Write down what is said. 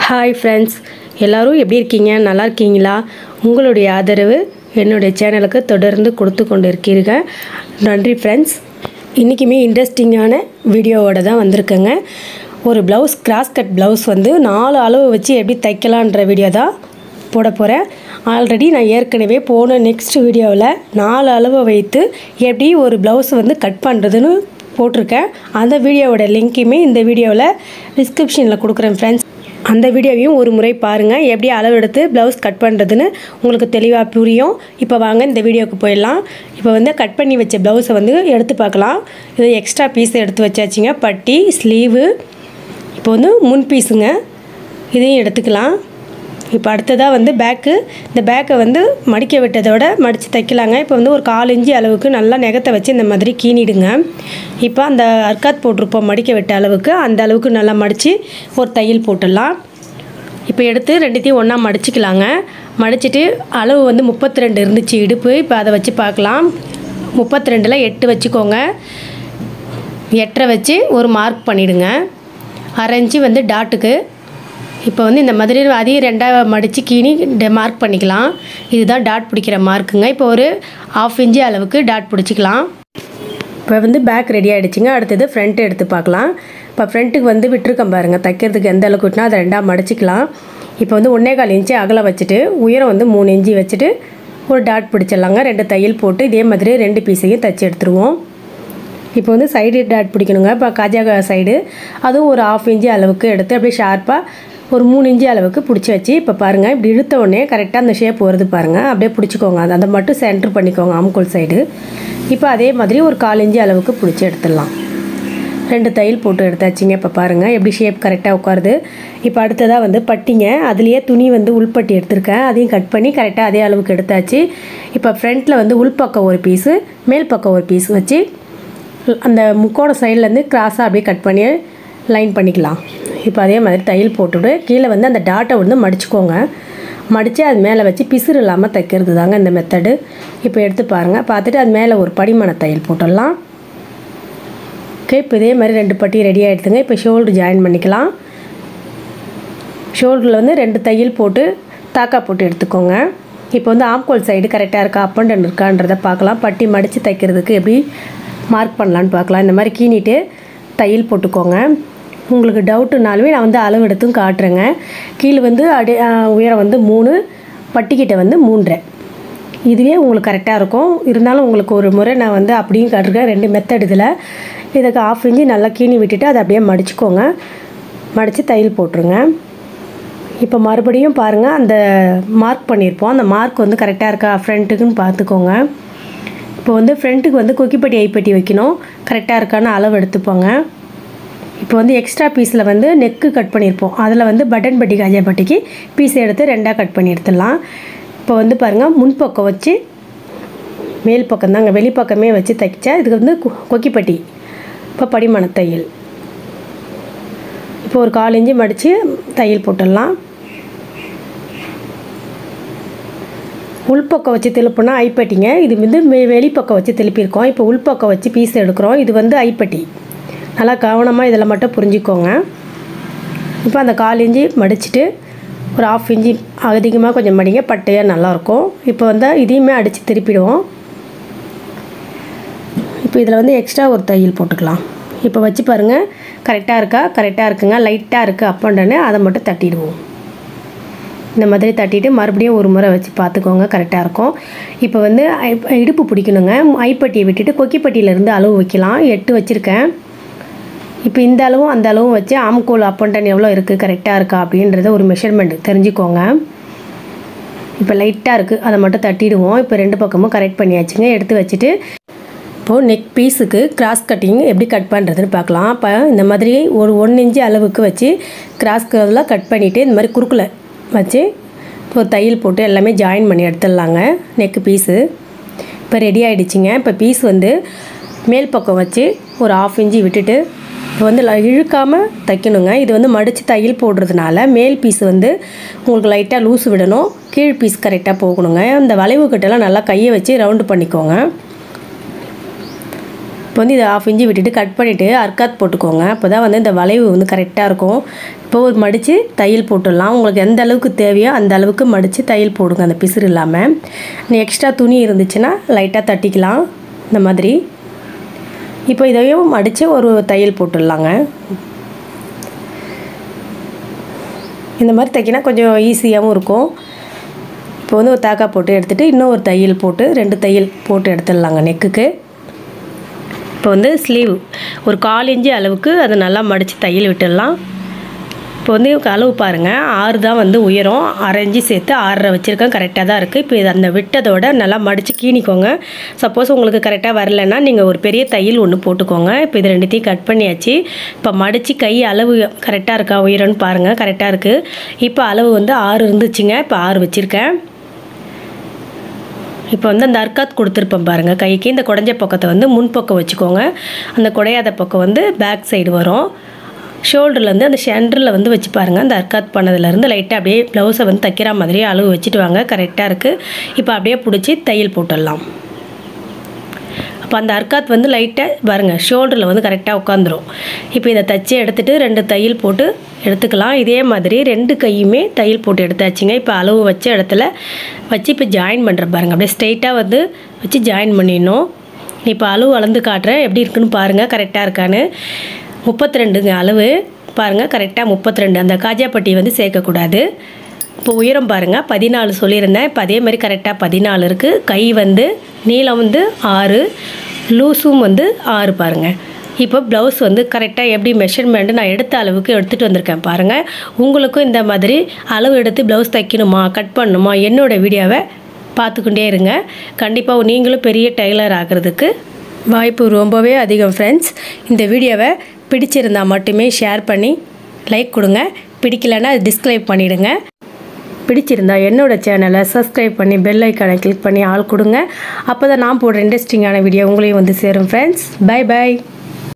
Hi friends, எல்லோரும் எப்படி இருக்கீங்க? நல்லா இருக்கீங்களா? உங்களுடைய ஆதரவு என்னுடைய சேனலுக்கு தொடர்ந்து கொடுத்து கொண்டு இருக்கீர்கள். நன்றி ஃப்ரெண்ட்ஸ். இன்றைக்குமே இன்ட்ரெஸ்டிங்கான வீடியோவோடு தான் வந்திருக்கேங்க. ஒரு ப்ளவுஸ், கிராஸ் கட் ப்ளவுஸ் வந்து 4 அளவு வச்சு எப்படி தைக்கலான்ற வீடியோ தான் போட போகிறேன். ஆல்ரெடி நான் ஏற்கனவே போன நெக்ஸ்ட் வீடியோவில் 4 அளவை வைத்து எப்படி ஒரு ப்ளவுஸ் வந்து கட் பண்ணுறதுன்னு போட்டிருக்கேன். அந்த வீடியோவோட லிங்க்குமே இந்த வீடியோவில் டிஸ்கிரிப்ஷனில் கொடுக்குறேன் ஃப்ரெண்ட்ஸ். அந்த வீடியோவையும் ஒரு முறை பாருங்கள். எப்படி அளவு எடுத்து ப்ளவுஸ் கட் பண்ணுறதுன்னு உங்களுக்கு தெளிவாக புரியும். இப்போ வாங்க இந்த வீடியோவுக்கு போயிடலாம். இப்போ வந்து கட் பண்ணி வச்ச ப்ளவுஸை வந்து எடுத்து பார்க்கலாம். இது எக்ஸ்ட்ரா பீஸ் எடுத்து வச்சாச்சுங்க. பட்டி, ஸ்லீவு, இப்போ வந்து முன் பீஸுங்க, இதையும் எடுத்துக்கலாம். இப்போ அடுத்ததாக வந்து பேக்கு. இந்த பேக்கை வந்து மடிக்க விட்டதோட மடித்து தைக்கலாங்க. இப்போ வந்து ஒரு 1/4 இன்ச்சு அளவுக்கு நல்லா நகத்தை வச்சு இந்த மாதிரி கீணிடுங்க. இப்போ அந்த அர்க்காத் போட்டிருப்போம் மடிக்க விட்ட அளவுக்கு, அந்த அளவுக்கு நல்லா மடித்து ஒரு தையல் போட்டுடலாம். இப்போ எடுத்து ரெண்டுத்தையும் ஒன்றா மடிச்சிக்கலாங்க. மடிச்சுட்டு அளவு வந்து 32 இருந்துச்சு இடுப்பு. இப்போ அதை வச்சு பார்க்கலாம். 32ல் 8 வச்சுக்கோங்க. 8.5 வச்சு ஒரு மார்க் பண்ணிவிடுங்க. 1/2 இன்ச்சு வந்து டாட்டுக்கு. இப்போ வந்து இந்த மாதிரி அதையும் 2ஆக மடித்து கீனி மார்க் பண்ணிக்கலாம். இதுதான் டாட் பிடிக்கிற மார்க்குங்க. இப்போ ஒரு 1/2 இன்ச்சு அளவுக்கு டாட் பிடிச்சிக்கலாம். இப்போ வந்து பேக் ரெடி ஆகிடுச்சிங்க. அடுத்தது ஃப்ரண்ட்டு எடுத்து பார்க்கலாம். இப்போ ஃப்ரண்ட்டுக்கு வந்து விட்டுருக்கேன் பாருங்கள். தைக்கிறதுக்கு எந்த அளவுக்கு விட்டுனா அதை 2ஆக மடிச்சிக்கலாம். இப்போ வந்து 1.25 இன்ச்சு அகலம் வச்சுட்டு உயரம் வந்து 3 இன்ச்சு வச்சுட்டு ஒரு டாட் பிடிச்சிடலாங்க. 2 தையல் போட்டு இதே மாதிரி 2 பீஸையும் தைச்சி எடுத்துருவோம். இப்போ வந்து சைடு டாட் பிடிக்கணுங்க. இப்போ காஜா சைடு அதுவும் ஒரு 1/2 இன்ச்சு அளவுக்கு எடுத்து அப்படியே ஷார்ப்பாக ஒரு 3 இன்ச்சு அளவுக்கு பிடிச்சி வச்சு, இப்போ பாருங்கள் இப்படி இழுத்த உடனே கரெக்டாக அந்த ஷேப் வருது பாருங்கள். அப்படியே பிடிச்சிக்கோங்க. அதை மட்டும் சென்டர் பண்ணிக்கோங்க ஆம்கோல் சைடு. இப்போ அதே மாதிரி ஒரு 1/4 இன்ச்சு அளவுக்கு பிடிச்சி எடுத்துடலாம். 2 தையல் போட்டு எடுத்தாச்சுங்க. இப்போ பாருங்கள் எப்படி ஷேப் கரெக்டாக உட்காருது. இப்போ அடுத்ததாக வந்து பட்டிங்க. அதுலேயே துணி வந்து உள்பட்டி எடுத்திருக்கேன். அதையும் கட் பண்ணி கரெக்டாக அதே அளவுக்கு எடுத்தாச்சு. இப்போ ஃப்ரண்ட்டில் வந்து உள்பக்கம் ஒரு பீஸு, மேல் பக்கம் ஒரு பீஸ் வச்சு அந்த முக்கோண சைட்லேருந்து கிராஸாக அப்படியே கட் பண்ணி லைன் பண்ணிக்கலாம். இப்போ அதே மாதிரி தையல் போட்டுவிட்டு கீழே வந்து அந்த டாட்டை வந்து மடிச்சுக்கோங்க. மடித்து அது மேலே வச்சு பிசுறு இல்லாமல் தைக்கிறது தாங்க இந்த மெத்தடு. இப்போ எடுத்து பாருங்கள். பார்த்துட்டு அது மேலே ஒரு படிமான தையல் போட்டுடலாம். ஓகே, இப்போ இதே மாதிரி 2 பட்டி ரெடி ஆகிடுதுங்க. இப்போ ஷோல்டர் ஜாயின் பண்ணிக்கலாம். ஷோல்டரில் வந்து 2 தையல் போட்டு தாக்கா போட்டு எடுத்துக்கோங்க. இப்போ வந்து ஆம்கோல் சைடு கரெக்டாக இருக்கா, அப் அண்ட் டவுன் இருக்கான்றதை பார்க்கலாம். பட்டி மடித்து தைக்கிறதுக்கு எப்படி மார்க் பண்ணலான்னு பார்க்கலாம். இந்த மாதிரி கீணிட்டு தையல் போட்டுக்கோங்க. உங்களுக்கு டவுட்டுனாலுமே நான் வந்து அளவு எடுத்தும் காட்டுறேங்க. கீழே வந்து உயரம் வந்து 3, பட்டிக்கிட்ட வந்து 3.5. இதுவே உங்களுக்கு கரெக்டாக இருக்கும். இருந்தாலும் உங்களுக்கு ஒரு முறை நான் வந்து அப்படியும் காட்டுறேன். 2 மெத்தட் இதில். இதுக்கு 1/2 இன்ச்சு நல்லா கீணி விட்டுட்டு அதை அப்படியே மடிச்சுக்கோங்க. மடித்து தையல் போட்டுருங்க. இப்போ மறுபடியும் பாருங்கள், அந்த மார்க் பண்ணியிருப்போம். அந்த மார்க் வந்து கரெக்டாக இருக்கா ஃப்ரண்ட்டுக்குன்னு பார்த்துக்கோங்க. இப்போ வந்து ஃப்ரண்ட்டுக்கு வந்து கொக்கிப்பட்டி ஐப்பட்டி வைக்கணும். கரெக்டாக இருக்கான்னு அளவு எடுத்துப்போங்க. இப்போ வந்து எக்ஸ்ட்ரா பீஸில் வந்து நெக்கு கட் பண்ணியிருப்போம். அதில் வந்து பட்டன் பட்டி காஜா பட்டிக்கு பீஸை எடுத்து 2ஆக கட் பண்ணி எடுத்துடலாம். இப்போ வந்து பாருங்கள், முன்பக்கம் வச்சு மேல் பக்கம் தாங்க வெளிப்பக்கமே வச்சு தைச்சா இதுக்கு வந்து கொக்கிப்பட்டி. இப்போ படிமான தையல். இப்போ ஒரு 1/4 இன்ச்சு மடித்து தையல் போட்டுடலாம். உள்பக்கம் வச்சு திருப்பினா ஐப்பட்டிங்க. இது வந்து வெளிப்பக்கம் வச்சு திருப்பியிருக்கோம். இப்போ உள்பக்கம் வச்சு பீஸ் எடுக்கிறோம். இது வந்து ஐப்பட்டி. நல்லா கவனமாக இதில் மட்டும் புரிஞ்சுக்கோங்க. இப்போ அந்த 1/4 இன்ச்சு மடிச்சுட்டு ஒரு 1/2 இன்ச்சு அதிகமாக கொஞ்சம் மடிங்க, பட்டையாக நல்லாயிருக்கும். இப்போ வந்து இதையுமே அடித்து திருப்பிடுவோம். இப்போ இதில் வந்து எக்ஸ்ட்ரா ஒரு தையல் போட்டுக்கலாம். இப்போ வச்சு பாருங்கள், கரெக்டாக இருக்கா? கரெக்டாக இருக்குங்க. லைட்டாக இருக்குது அப் அண்ட் டவுனு, அதை மட்டும் தட்டிடுவோம். இந்த மாதிரி தட்டிட்டு மறுபடியும் ஒரு முறை வச்சு பார்த்துக்கோங்க, கரெக்டாக இருக்கும். இப்போ வந்து இடுப்பு பிடிக்கணுங்க. ஐப்பட்டியை விட்டுட்டு கொக்கிப்பட்டியிலேருந்து அளவு வைக்கலாம். 8 வச்சுருக்கேன். இப்போ இந்த அளவும் அந்த அளவும் வச்சு ஆம்கோல் அப் அண்ட் டவுன் எவ்வளோ இருக்குது, கரெக்டாக இருக்கா அப்படின்றத ஒரு மெஷர்மெண்ட் தெரிஞ்சுக்கோங்க. இப்போ லைட்டாக இருக்குது, அதை மட்டும் தட்டிடுவோம். இப்போ 2 பக்கமும் கரெக்ட் பண்ணியாச்சுங்க. எடுத்து வச்சுட்டு இப்போது நெக் பீஸுக்கு கிராஸ் கட்டிங் எப்படி கட் பண்ணுறதுன்னு பார்க்கலாம். இப்போ இந்த மாதிரி ஒரு 1 இன்ச்சு அளவுக்கு வச்சு கிராஸ் கர்வில் கட் பண்ணிவிட்டு இந்த மாதிரி குறுக்கில் வச்சு ஒரு தையல் போட்டு எல்லாமே ஜாயின் பண்ணி எடுத்துடலாங்க. நெக்கு பீஸு இப்போ ரெடி ஆகிடுச்சிங்க. இப்போ பீஸ் வந்து மேல் பக்கம் வச்சு ஒரு 1/2 இன்ச்சு விட்டுட்டு இப்போ வந்து இழுக்காமல் தைக்கணுங்க. இது வந்து மடித்து தையல் போடுறதுனால மேல் பீஸ் வந்து உங்களுக்கு லைட்டாக லூஸ் விடணும், கீழ் பீஸ் கரெக்டாக போகணுங்க. இந்த வளைவு கட்டெல்லாம் நல்லா கையை வச்சு ரவுண்டு பண்ணிக்கோங்க. இப்போ வந்து இதை 1/2 இன்ச்சு விட்டுட்டு கட் பண்ணிவிட்டு அர்க்காத் போட்டுக்கோங்க. அப்போ தான் வந்து இந்த வளைவு வந்து கரெக்டாக இருக்கும். இப்போ ஒரு மடித்து தையல் போட்டுடலாம். உங்களுக்கு எந்த அளவுக்கு தேவையோ அந்த அளவுக்கு மடித்து தையல் போடுங்க, அந்த பிசுறு இல்லாமல். எக்ஸ்ட்ரா துணி இருந்துச்சுன்னா லைட்டாக தட்டிக்கலாம் இந்த மாதிரி. இப்போ இதையும் மடித்து ஒரு தையல் போட்டுடலாங்க. இந்த மாதிரி தைக்கினா கொஞ்சம் ஈஸியாகவும் இருக்கும். இப்போ வந்து ஒரு தாக்கா போட்டு எடுத்துகிட்டு இன்னும் ஒரு தையல் போட்டு 2 தையல் போட்டு எடுத்துடலாங்க நெக்குக்கு. இப்போ வந்து ஸ்லீவ் ஒரு 1/4 இன்ச்சு அளவுக்கு அதை நல்லா மடித்து தையல் விட்டுடலாம். இப்போ வந்து அளவு பாருங்கள், 6 தான் வந்து உயரம், 1/2 இன்ச்சு சேர்த்து 6.5 வச்சுருக்கேன். கரெக்டாக தான் இருக்குது. இப்போ இது அந்த விட்டதோட நல்லா மடித்து கீணிக்கோங்க. சப்போஸ் உங்களுக்கு கரெக்டாக வரலைன்னா நீங்கள் ஒரு பெரிய தையல் ஒன்று போட்டுக்கோங்க. இப்போ இது 2த்தையும் கட் பண்ணியாச்சு. இப்போ மடித்து கை அளவு கரெக்டாக இருக்கா உயரம்னு பாருங்கள், கரெக்டாக இருக்குது. இப்போ அளவு வந்து 6 இருந்துச்சுங்க, இப்போ 6 வச்சுருக்கேன். இப்போ வந்து அந்த அர்க்காத் கொடுத்துருப்பேன் பாருங்கள் கைக்கு, இந்த குடஞ்ச பக்கத்தை வந்து முன்பக்கம் வச்சுக்கோங்க. அந்த குடையாத பக்கம் வந்து பேக் சைடு வரும். ஷோல்டர்லேருந்து அந்த சென்டரில் வந்து வச்சு பாருங்கள். அந்த அர்க்காத் பண்ணதுலேருந்து லைட்டாக அப்படியே ப்ளவுஸை வந்து தைக்கிற மாதிரியே அளவு வச்சுட்டு வாங்க, கரெக்டாக இருக்குது. இப்போ அப்படியே பிடிச்சி தையல் போட்டுடலாம். அப்போ அந்த அர்க்காத் வந்து லைட்டாக பாருங்கள் ஷோல்டரில் வந்து கரெக்டாக உட்காந்துரும். இப்போ இதை தைச்சி எடுத்துகிட்டு 2 தையல் போட்டு எடுத்துக்கலாம். இதே மாதிரி 2 கையுமே தையல் போட்டு எடுத்தாச்சுங்க. இப்போ அளவு வச்ச இடத்துல வச்சு இப்போ ஜாயின் பண்ணுற பாருங்கள், அப்படியே ஸ்ட்ரைட்டாக வந்து வச்சு ஜாயின் பண்ணிடணும். இப்போ அளவு அளந்து காட்டுறேன், எப்படி இருக்குன்னு பாருங்கள், கரெக்டாக இருக்கான்னு. 32ங்க அளவு பாருங்கள், கரெக்டாக 32. அந்த காஜாப்பட்டி வந்து சேர்க்கக்கூடாது. இப்போ உயரம் பாருங்கள் 14 சொல்லியிருந்தேன். இப்போ அதே மாதிரி கரெக்டாக 14 இருக்குது. கை வந்து நீளம் வந்து 6, லூஸும் வந்து 6 பாருங்கள். இப்போ ப்ளவுஸ் வந்து கரெக்டாக எப்படி மெஷர்மெண்ட்டு நான் எடுத்த அளவுக்கு எடுத்துகிட்டு வந்திருக்கேன் பாருங்கள். உங்களுக்கும் இந்த மாதிரி அளவு எடுத்து ப்ளவுஸ் தைக்கணுமா, கட் பண்ணணுமா, என்னோடய வீடியோவை பார்த்துக்கிட்டே இருங்க. கண்டிப்பாக நீங்களும் பெரிய டெய்லர் ஆகிறதுக்கு வாய்ப்பு ரொம்பவே அதிகம் ஃப்ரெண்ட்ஸ். இந்த வீடியோவை பிடிச்சிருந்தால் மட்டுமே ஷேர் பண்ணி லைக் கொடுங்க, பிடிக்கலைன்னா டிஸ்லைக் பண்ணிவிடுங்க. பிடிச்சிருந்தா என்னோடய சேனலை சப்ஸ்கிரைப் பண்ணி பெல் ஐக்கானை கிளிக் பண்ணி ஆள் கொடுங்க. அப்போ தான் நான் போடுற இன்ட்ரெஸ்டிங்கான வீடியோ உங்களையும் வந்து சேரும் ஃப்ரெண்ட்ஸ். By by.